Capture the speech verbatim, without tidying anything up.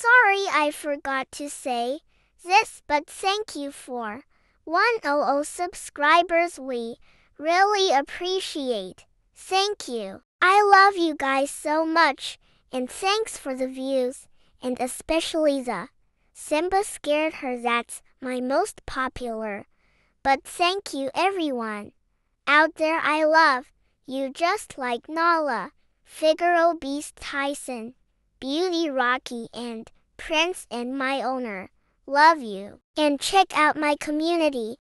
Sorry I forgot to say this, but thank you for one hundred subscribers. We really appreciate. Thank you. I love you guys so much, and thanks for the views, and especially the Simba scared her. That's my most popular. But thank you everyone out there. I love you just like Nala, Figaro Beast Tyson, Beauty Rocky, and Prince and my owner. Love you. And check out my community.